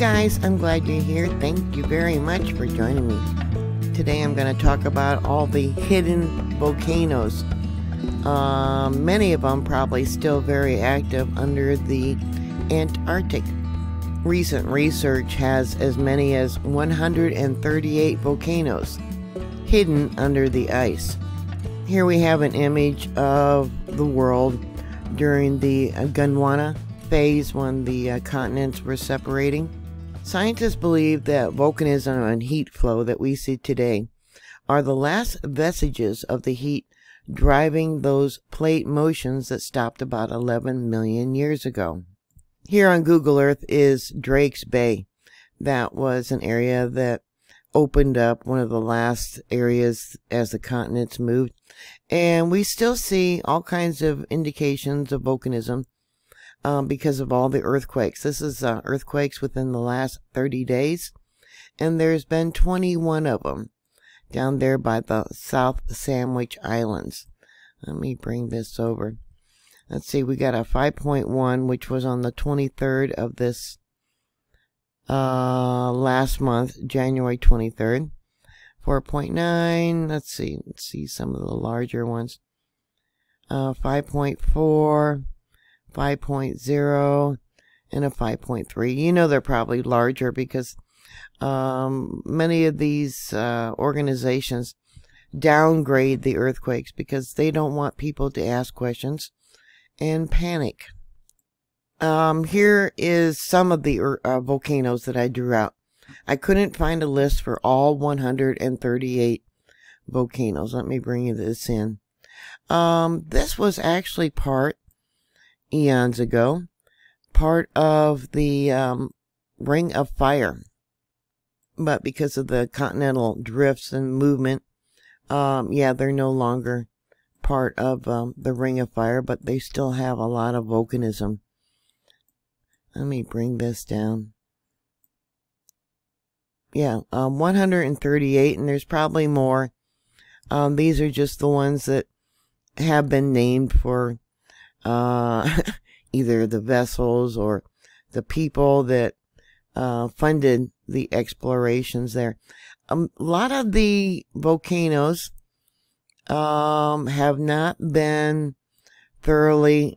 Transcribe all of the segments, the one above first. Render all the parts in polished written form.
guys, I'm glad you're here. Thank you very much for joining me. Today I'm going to talk about all the hidden volcanoes. Many of them probably still very active under the Antarctic. Recent research has as many as 138 volcanoes hidden under the ice. Here we have an image of the world during the Gondwana phase when the continents were separating. Scientists believe that volcanism and heat flow that we see today are the last vestiges of the heat driving those plate motions that stopped about 11 million years ago. Here on Google Earth is Drake's Bay. That was an area that opened up, one of the last areas as the continents moved. And we still see all kinds of indications of volcanism because of all the earthquakes. This is earthquakes within the last 30 days. And there's been 21 of them down there by the South Sandwich Islands. Let me bring this over. Let's see, we got a 5.1, which was on the 23rd of this last month, January 23rd. 4.9, let's see some of the larger ones. 5.4, 5.0, and a 5.3. You know they're probably larger because many of these organizations downgrade the earthquakes because they don't want people to ask questions and panic. Here is some of the volcanoes that I drew out. I couldn't find a list for all 138 volcanoes. Let me bring you this in. This was actually eons ago, part of the Ring of Fire. But because of the continental drifts and movement, yeah, they're no longer part of the Ring of Fire, but they still have a lot of volcanism. Let me bring this down. Yeah, 138, and there's probably more. These are just the ones that have been named for either the vessels or the people that funded the explorations there. A lot of the volcanoes have not been thoroughly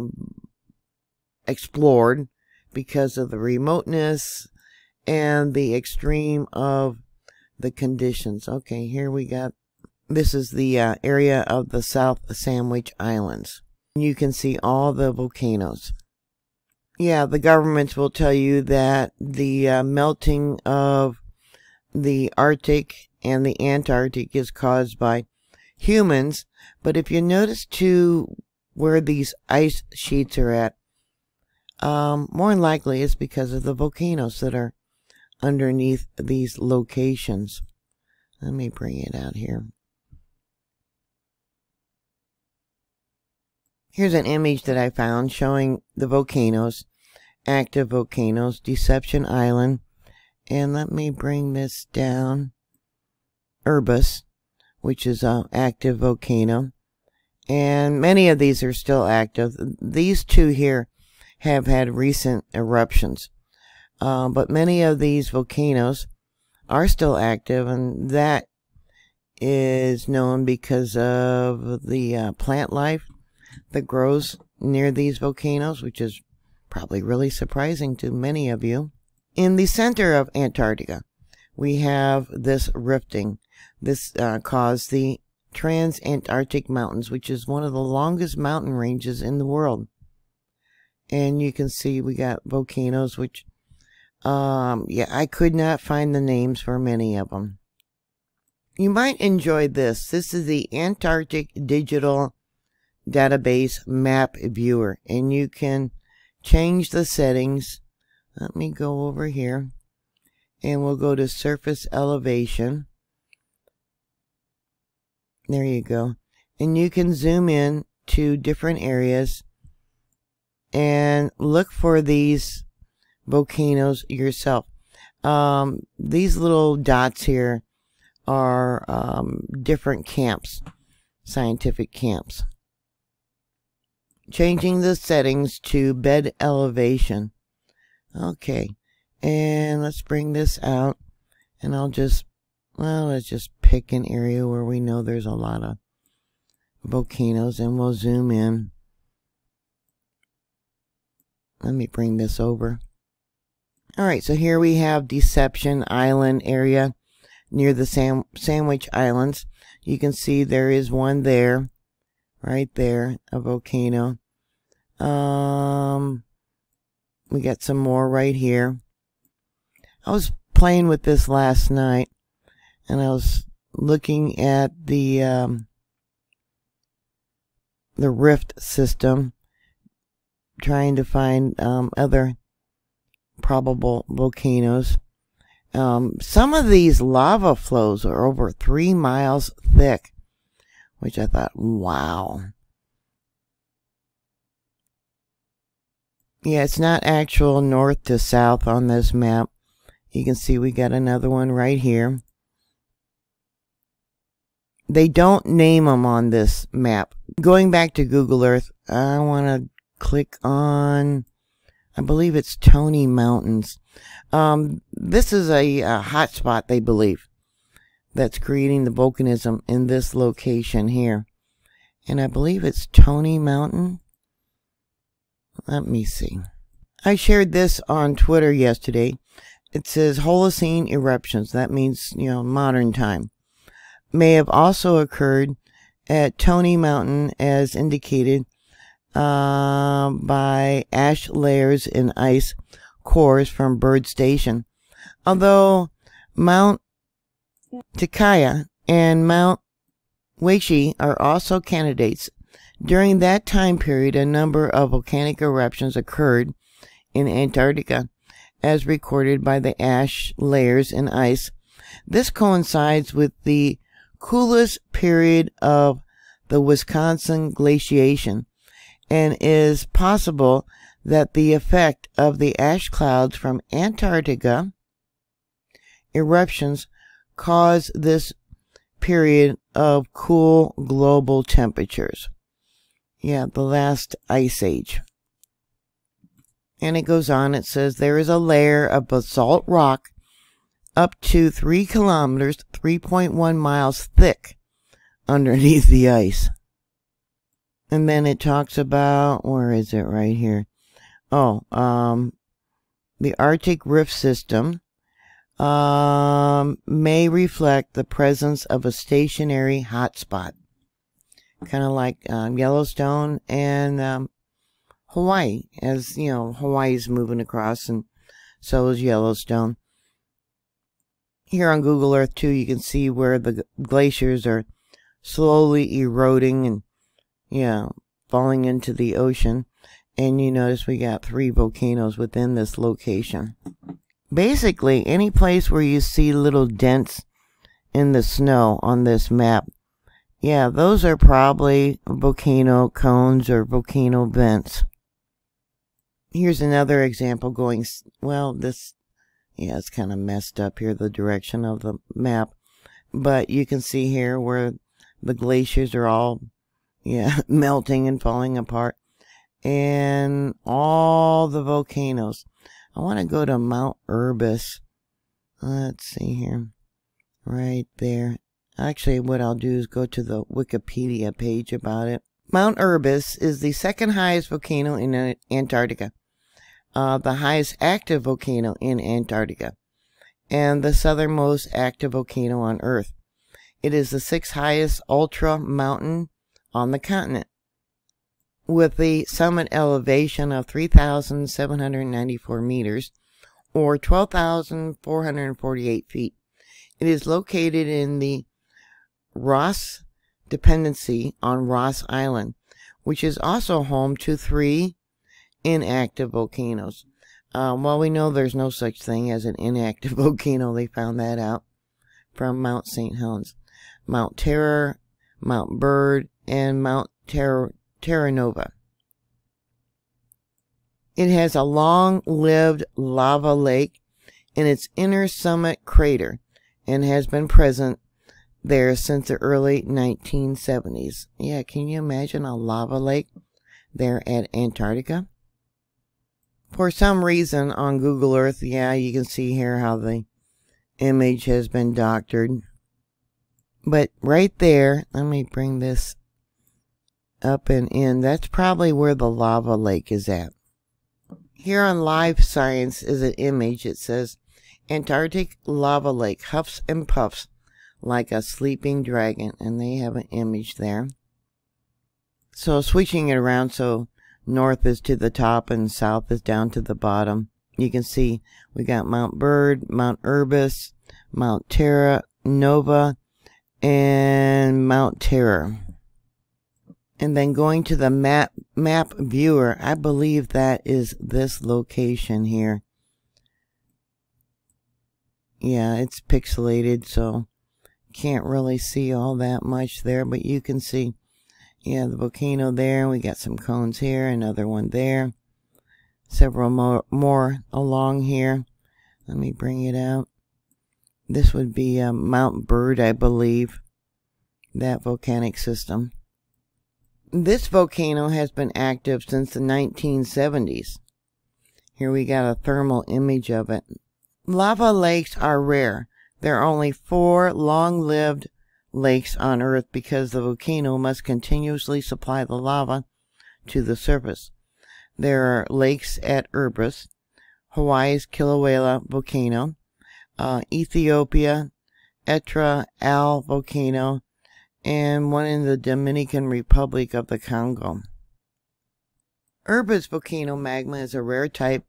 explored because of the remoteness and the extreme of the conditions. Okay, here we got, this is the area of the South Sandwich Islands. You can see all the volcanoes. Yeah, the governments will tell you that the melting of the Arctic and the Antarctic is caused by humans, but if you notice too where these ice sheets are at, more than likely it's because of the volcanoes that are underneath these locations. Let me bring it out here. Here's an image that I found showing the volcanoes, active volcanoes, Deception Island, and let me bring this down. Erebus, which is an active volcano, and many of these are still active. These two here have had recent eruptions, but many of these volcanoes are still active, and that is known because of the plant life that grows near these volcanoes, which is probably really surprising to many of you. In the center of Antarctica, we have this rifting. This caused the Trans-Antarctic Mountains, which is one of the longest mountain ranges in the world. And you can see we got volcanoes, which, yeah, I could not find the names for many of them. You might enjoy this. This is the Antarctic Digital Database Map Viewer, and you can change the settings. Let me go over here, and we'll go to surface elevation. There you go. And you can zoom in to different areas and look for these volcanoes yourself. These little dots here are different camps, scientific camps. Changing the settings to bed elevation. Okay. And let's bring this out. And let's just pick an area where we know there's a lot of volcanoes, and we'll zoom in. Let me bring this over. Alright, so here we have Deception Island area near the Sandwich Islands. You can see there is one there, right there, a volcano. We got some more right here. I was playing with this last night, and I was looking at the rift system, trying to find other probable volcanoes. Some of these lava flows are over 3 miles thick, which I thought, wow. Yeah, it's not actual north to south on this map. You can see we got another one right here. They don't name them on this map. Going back to Google Earth, I want to click on, I believe it's Tony Mountains. This is a hot spot, they believe, that's creating the volcanism in this location here. And I believe it's Tony Mountain. Let me see. I shared this on Twitter yesterday. It says Holocene eruptions. That means, modern time. May have also occurred at Tony Mountain as indicated by ash layers in ice cores from Bird Station. Although Mount Tikaya and Mount Weishi are also candidates. During that time period, a number of volcanic eruptions occurred in Antarctica, as recorded by the ash layers in ice. This coincides with the coolest period of the Wisconsin glaciation, and is possible that the effect of the ash clouds from Antarctica eruptions caused this period of cool global temperatures. Yeah, the last ice age. And it goes on, it says there is a layer of basalt rock up to 3 kilometers, 3.1 miles thick underneath the ice. And then it talks about, where is it right here? Oh, the Arctic rift system may reflect the presence of a stationary hotspot. Kind of like Yellowstone and Hawaii. As, Hawaii's moving across, and so is Yellowstone. Here on Google Earth, too, you can see where the glaciers are slowly eroding and, falling into the ocean. And you notice we got 3 volcanoes within this location. Basically, any place where you see little dents in the snow on this map, yeah, those are probably volcano cones or volcano vents. Here's another example going, it's kind of messed up here, the direction of the map. But you can see here where the glaciers are all, melting and falling apart. And all the volcanoes. I want to go to Mount Erebus. Let's see here. Right there. Actually, what I'll do is go to the Wikipedia page about it. Mount Erebus is the second highest volcano in Antarctica, the highest active volcano in Antarctica, and the southernmost active volcano on Earth. It is the 6th highest ultra mountain on the continent, with the summit elevation of 3,794 meters, or 12,448 feet. It is located in the Ross Dependency on Ross Island, which is also home to 3 inactive volcanoes. Well, we know there's no such thing as an inactive volcano. They found that out from Mount St. Helens. Mount Terror, Mount Bird, and Mount Terra Nova. It has a long-lived lava lake in its inner summit crater and has been present there since the early 1970s. Yeah, can you imagine a lava lake there at Antarctica? For some reason on Google Earth, yeah, you can see here how the image has been doctored. But right there, let me bring this up and in. That's probably where the lava lake is at. Here on Live Science is an image. It says, Antarctic lava lake huffs and puffs like a sleeping dragon. And they have an image there. So switching it around, so north is to the top and south is down to the bottom. You can see we got Mount Bird, Mount Erebus, Mount Terra Nova, and Mount Terror. And then going to the map viewer, I believe that is this location here. Yeah, it's pixelated, so can't really see all that much there, but you can see, yeah, the volcano there. We got some cones here, another one there, several more along here. Let me bring it out. This would be Mount Bird, I believe, that volcanic system. This volcano has been active since the 1970s. Here we got a thermal image of it. Lava lakes are rare. There are only 4 long-lived lakes on Earth because the volcano must continuously supply the lava to the surface. There are lakes at Erebus, Hawaii's Kilauea volcano, Ethiopia, Etra Al volcano, and one in the Dominican Republic of the Congo. Erebus volcano magma is a rare type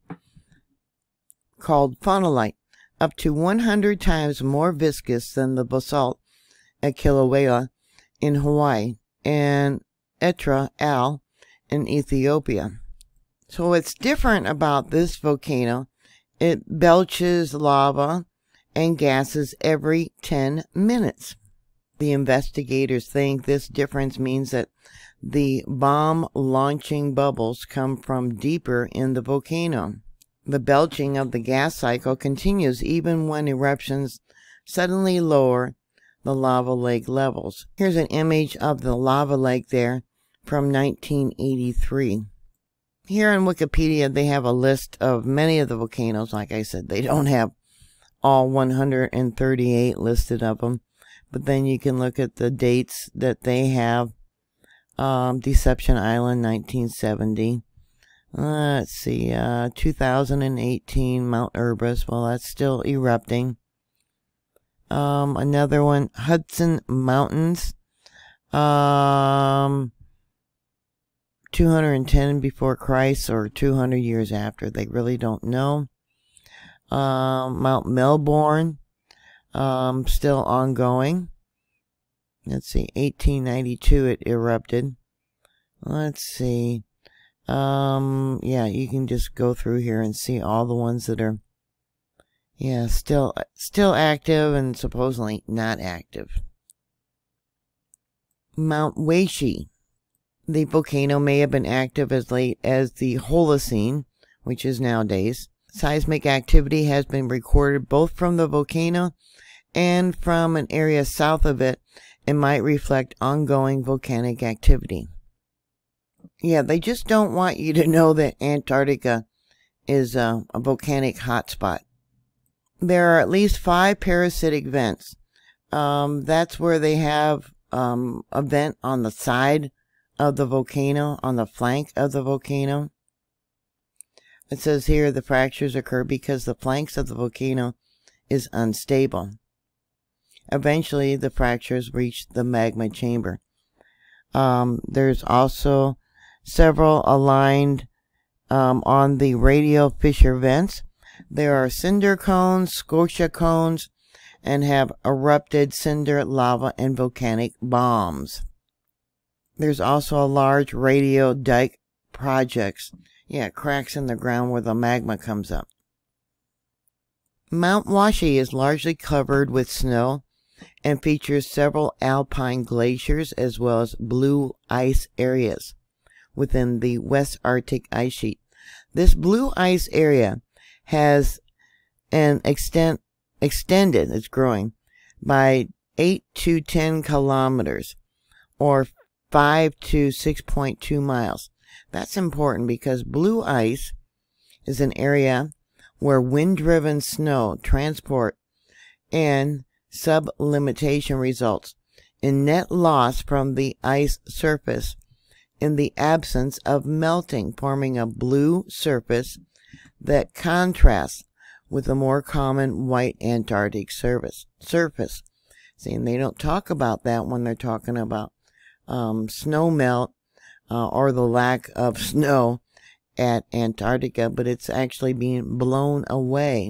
called phonolite, up to 100 times more viscous than the basalt at Kilauea in Hawaii and Etra Al in Ethiopia. So what's different about this volcano, it belches lava and gases every 10 minutes. The investigators think this difference means that the bomb launching bubbles come from deeper in the volcano. The belching of the gas cycle continues even when eruptions suddenly lower the lava lake levels. Here's an image of the lava lake there from 1983. Here on Wikipedia, they have a list of many of the volcanoes. Like I said, they don't have all 138 listed of them. But then you can look at the dates that they have. Deception Island, 1970. Let's see, 2018, Mount Erebus. Well, that's still erupting. Another one, Hudson Mountains. 210 before Christ or 200 years after. They really don't know. Mount Melbourne. Still ongoing. Let's see, 1892 it erupted. Let's see. Yeah, you can just go through here and see all the ones that are, yeah, still active and supposedly not active. Mount Weishi. The volcano may have been active as late as the Holocene, which is nowadays. Seismic activity has been recorded both from the volcano and from an area south of it and might reflect ongoing volcanic activity. Yeah, they just don't want you to know that Antarctica is a volcanic hotspot. There are at least 5 parasitic vents. That's where they have a vent on the side of the volcano, on the flank of the volcano. It says here the fractures occur because the flanks of the volcano is unstable. Eventually, the fractures reach the magma chamber. There's also several aligned on the radial fissure vents. There are cinder cones, scotia cones, and have erupted cinder, lava, and volcanic bombs. There's also a large radial dike projects. Yeah, cracks in the ground where the magma comes up. Mount Washi is largely covered with snow and features several alpine glaciers as well as blue ice areas within the West Arctic Ice Sheet. This blue ice area has an extended, it's growing, by 8 to 10 kilometers or 5 to 6.2 miles. That's important because blue ice is an area where wind-driven snow transport and sublimitation results in net loss from the ice surface in the absence of melting, forming a blue surface that contrasts with the more common white Antarctic surface. See, and they don't talk about that when they're talking about snow melt or the lack of snow at Antarctica, but it's actually being blown away.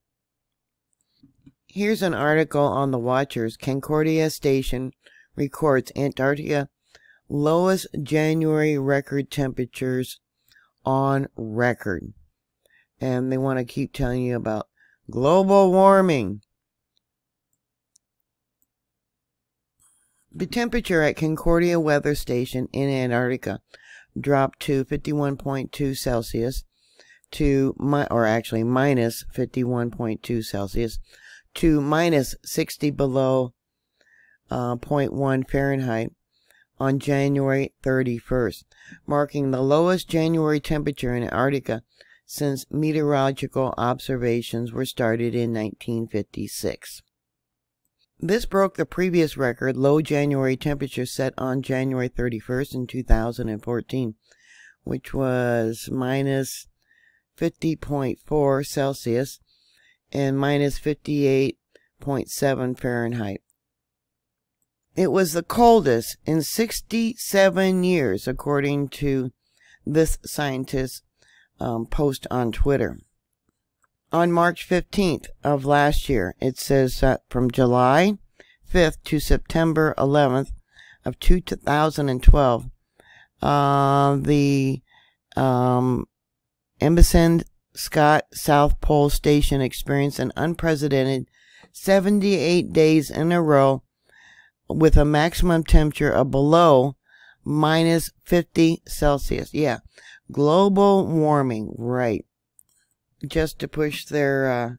Here's an article on the Watchers. Concordia Station records Antarctica lowest January record temperatures on record. And they want to keep telling you about global warming. The temperature at Concordia Weather Station in Antarctica dropped to 51.2 Celsius to, or actually minus 51.2 Celsius to minus 60 below 0.1 Fahrenheit on January 31st, marking the lowest January temperature in Antarctica since meteorological observations were started in 1956. This broke the previous record, low January temperature set on January 31st in 2014, which was minus 50.4 Celsius and minus 58.7 Fahrenheit. It was the coldest in 67 years, according to this scientist's post on Twitter. On March 15th of last year, it says that from July 5th to September 11th of 2012, the Ambassador Scott South Pole Station experienced an unprecedented 78 days in a row with a maximum temperature of below minus 50 Celsius. Yeah, global warming, right. Just to push their,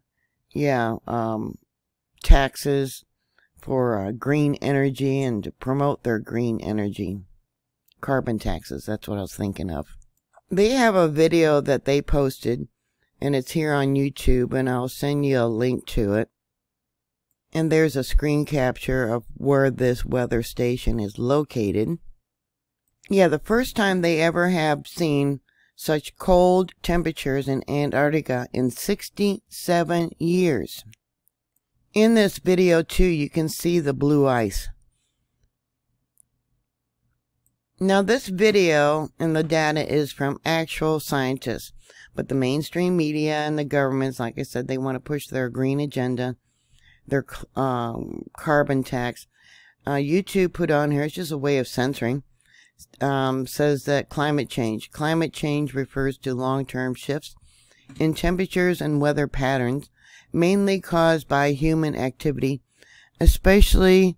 taxes for green energy and to promote their green energy. Carbon taxes, that's what I was thinking of. They have a video that they posted, and it's here on YouTube, and I'll send you a link to it. And there's a screen capture of where this weather station is located. Yeah, the first time they ever have seen such cold temperatures in Antarctica in 67 years. In this video, too, you can see the blue ice. Now, this video and the data is from actual scientists, but the mainstream media and the governments, like I said, they want to push their green agenda, their carbon tax. YouTube put on here, it's just a way of censoring. Says that climate change refers to long-term shifts in temperatures and weather patterns, mainly caused by human activity, especially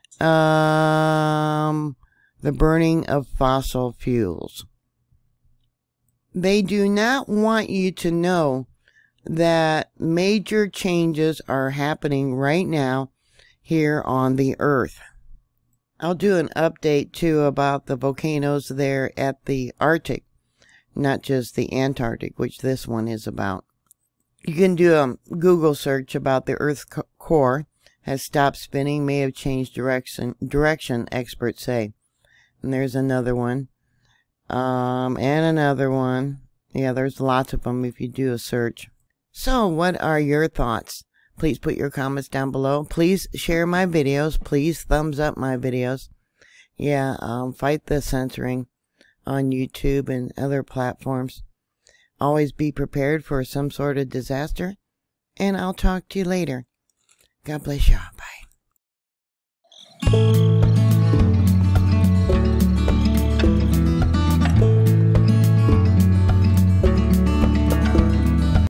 the burning of fossil fuels. They do not want you to know that major changes are happening right now here on the Earth. I'll do an update too about the volcanoes there at the Arctic, not just the Antarctic, which this one is about. You can do a Google search about the Earth's core has stopped spinning, may have changed direction, experts say. And there's another one. And another one. Yeah, there's lots of them if you do a search. So, what are your thoughts? Please put your comments down below. Please share my videos. Please thumbs up my videos. Yeah, fight the censoring on YouTube and other platforms. Always be prepared for some sort of disaster. And I'll talk to you later. God bless y'all. Bye.